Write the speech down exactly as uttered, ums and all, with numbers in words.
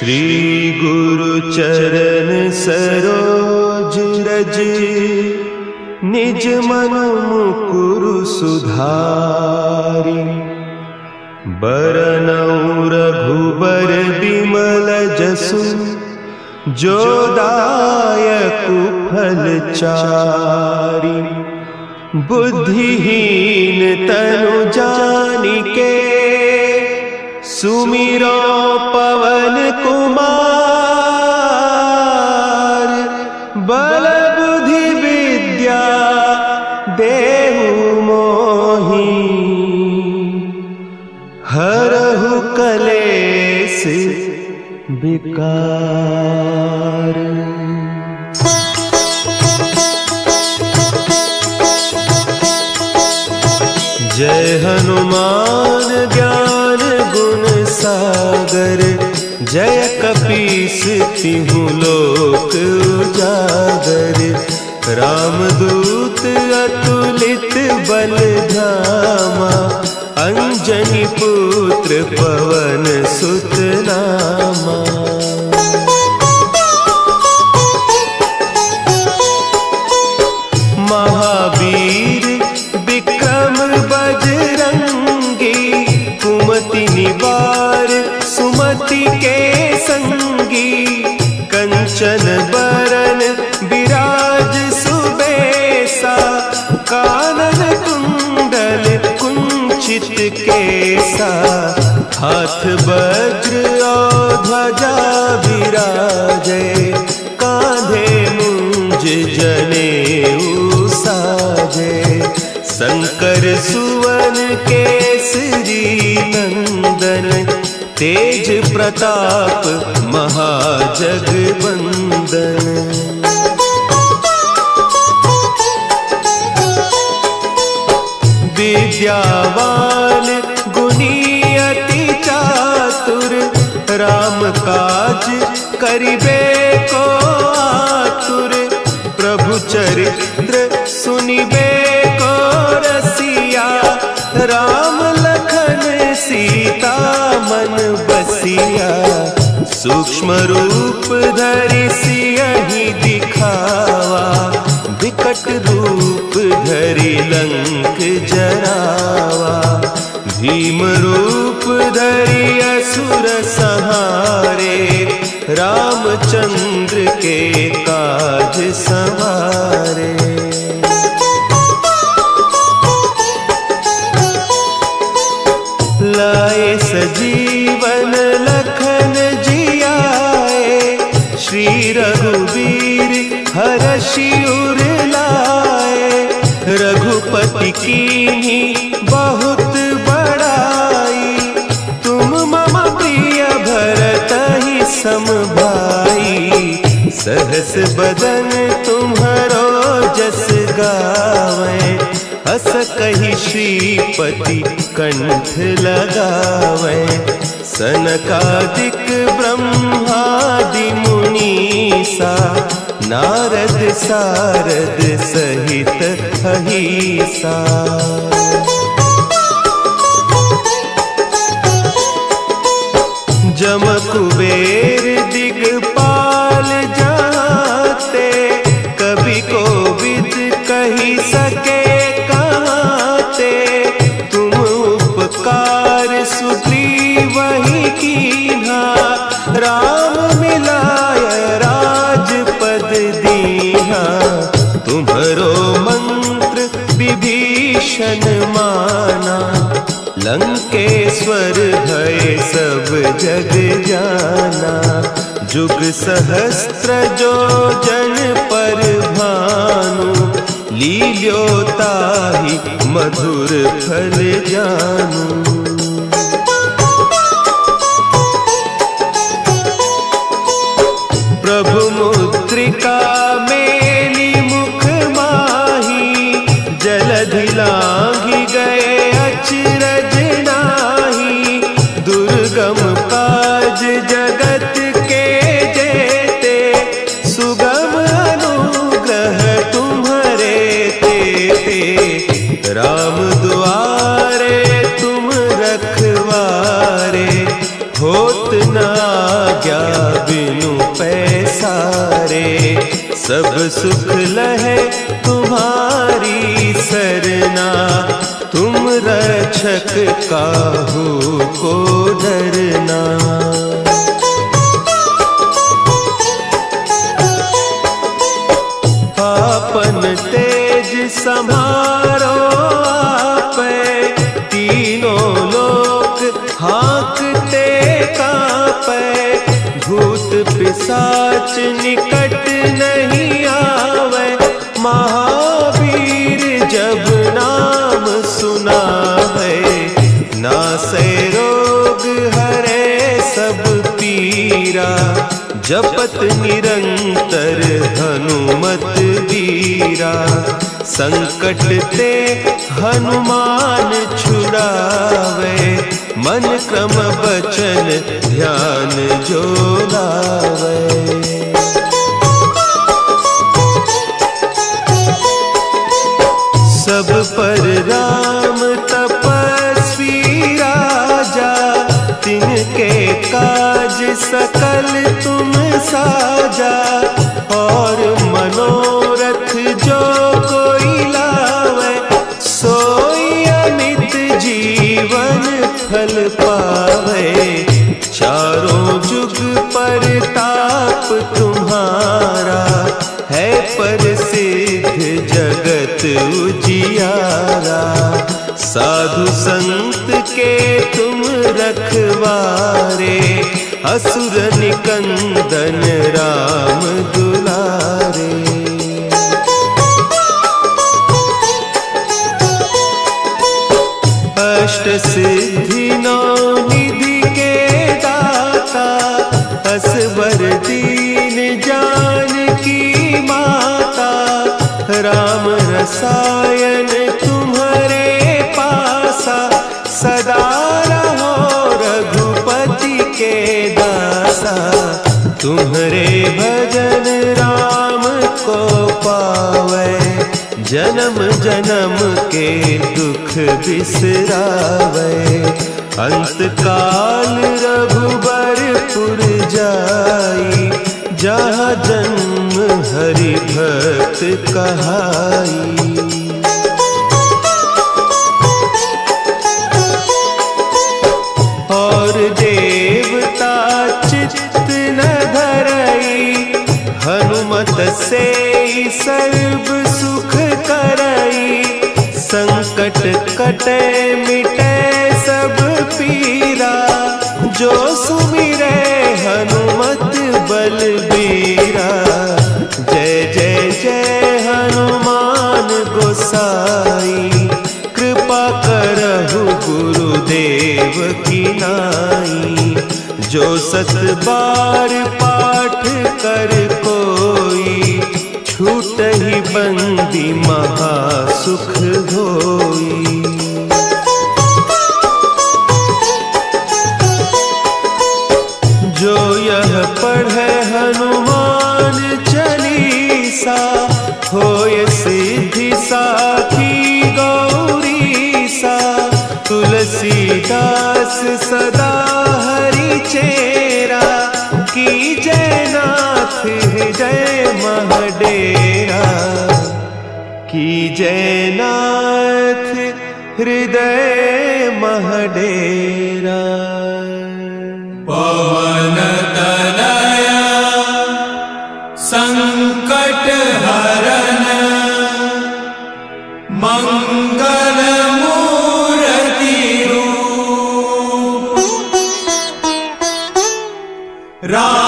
श्री गुरु चरण सरोज रज, निज मन मुकुरु सुधारि। बरनउँ रघुबर बिमल जसु, जो दायकु फल चारि। बुद्धिहीन तनु जानिके, सुमिरो पवन कुमार। बल बुद्धि विद्या देहु मोहि, हरहु कलेस विकार। जय हनुमान ज्ञान गुण सागर, जय कपीस तिहु लोक उजागर। रामदूत अतुलित बल धामा, अंजनी पुत्र पवन सुत नामा। महावीर विक्रम बजरंगी, कुमति निवार सुमति के संगी। कंचन बरन विराज सुबेसा, कानन कुंडल कुंचित केसा। हाथ वज्र और ध्वजा विराजे, कांधे मुंज जनेऊ साजे। शंकर सुवन केसरी नंदन, तेज प्रताप महाजगवंदन। विद्यावान गुणी अति चातुर, राम काज करिबे को आतुर। प्रभु चरित्र सुनिबे को रसिया, राम लखन सीता मन बसिया। सूक्ष्म रूप धरि सियहि दिखावा, विकट रूप धरि लंक जरावा। भीम रूप धरि असुर संहारे, रामचंद्र के काज संवारे। लाए सजीवन लखन जियाए, श्री रघुवीर हरषि उर लाए। रघुपति कीन्ही बहुत बड़ाई, तुम मम प्रिय भरतहि सम भाई। सहस बदन तुम्हरो जस गावें, हस कहि श्रीपति कंठ लगावें। सनकादिक ब्रह्मादि मुनीसा, नारद सारद सहित अहीसा। जम कुबेर दिगपाल जाते, कवि कोविद कहि सके कहते। तुम उपकार सुग्रीवहि कीन्हा, राम मिलाय राजपद दीन्हा। तुम्हरो मंत्र विभीषण माना, लंकेश्वर भय सब जग जाना। जुग सहस्त्र जो जन पर भानु, लील्योताहि मधुर फल जानू। प्रभु मुद्रिका मेली मुख माही, जलधि लांघि गए अचरज नाही। दुर्गम काज जगत के जेते, सुगम अनुग्रह तुम्हरे तेते। राम दुआरे तुम रखवारे, होत न आज्ञा बिनु पैसारे, सब सुख लहे तुम्हारी सरना, तुम रक्षक काहू को डरना। आपन तेज समारो आपे, तीनों लोक हाँकते कांपे, भूत पिशाच निकट नहीं आवे, महावीर जब नाम सुनावे, नासे रोग हरे सब पीरा, जपत निरंतर हनुमत वीरा, संकट ते हनुमान छुड़ावे, मन क्रम बचन ध्यान जो लावे। सब पर राम तपस्वी राजा, तिनके काज सकल तुम साजा, और मनोरथ जो कोई लावे, सोई अमित जीवन फल पावे, चारों जुग परताप तुम्हारा, है प्रसिद्ध जगत उजियारा, साधु संत के तुम रखवारे, असुर निकंदन राम दुलारे। अष्ट सिद्धि नौ निधि के दाता, असवर दीन जानकी माता, राम रसायन तुम्हारे पासा, सदा रहो रघुपति के दासा, तुम्हारे भजन राम को पावे, जन्म जन्म के दुख बिसरावे, अंत काल रघुबरपुर जाई, जहाँ जन्म हरि भक्त कहाई। और देवता चित्त न धरई, हनुमत से सर्व सुख करई, संकट कटे मिटे सब पीरा, जो सुमिरे हनुमत बलबीरा, जय जय जय हनुमान गोसाई, कृपा करहु गुरुदेव की नाई, जो सत बार पाठ कर कोई, छूट ही बंदी महासुख होई। जो यह पढ़े हनुमान चालीसा, होय सिद्धि साखी गौरीसा, तुलसीदास सदा हरि चेरा, की जय नाथ हृदय महडेरा, की जय नाथ हृदय महडेरा। पवन तनया संकट हरन, मंगल मूर्ति रूप, राम